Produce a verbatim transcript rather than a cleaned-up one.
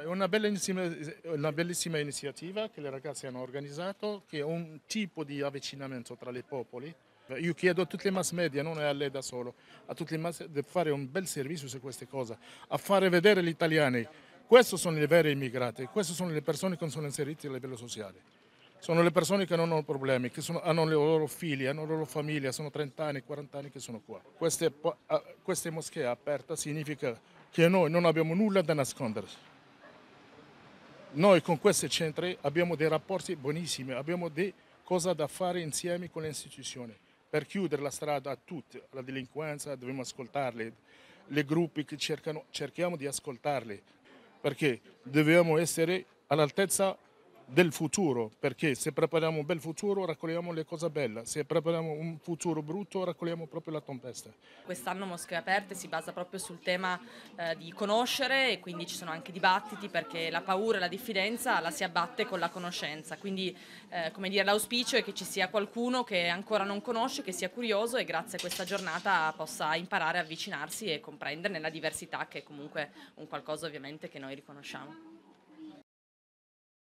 una bellissima, una bellissima iniziativa che le ragazze hanno organizzato, che è un tipo di avvicinamento tra i popoli. Io chiedo a tutte le mass media, non a lei da solo, a tutte le mass di fare un bel servizio su queste cose, a fare vedere gli italiani. Questi sono i veri immigrati, queste sono le persone che sono inserite a livello sociale. Sono le persone che non hanno problemi, che sono, hanno le loro figli, hanno la loro famiglia, sono trenta anni, quaranta anni che sono qua. Queste, queste moschee aperte significa che noi non abbiamo nulla da nascondere. Noi con questi centri abbiamo dei rapporti buonissimi, abbiamo delle cose da fare insieme con le istituzioni. Per chiudere la strada a tutti, alla delinquenza dobbiamo ascoltarli, le gruppi che cercano, cerchiamo di ascoltarli, perché dobbiamo essere all'altezza del futuro, perché se prepariamo un bel futuro raccogliamo le cose belle, se prepariamo un futuro brutto raccogliamo proprio la tempesta. Quest'anno Moschee Aperte si basa proprio sul tema eh, di conoscere, e quindi ci sono anche dibattiti, perché la paura e la diffidenza la si abbatte con la conoscenza, quindi eh, come dire, l'auspicio è che ci sia qualcuno che ancora non conosce, che sia curioso e grazie a questa giornata possa imparare a avvicinarsi e comprenderne la diversità, che è comunque un qualcosa ovviamente che noi riconosciamo.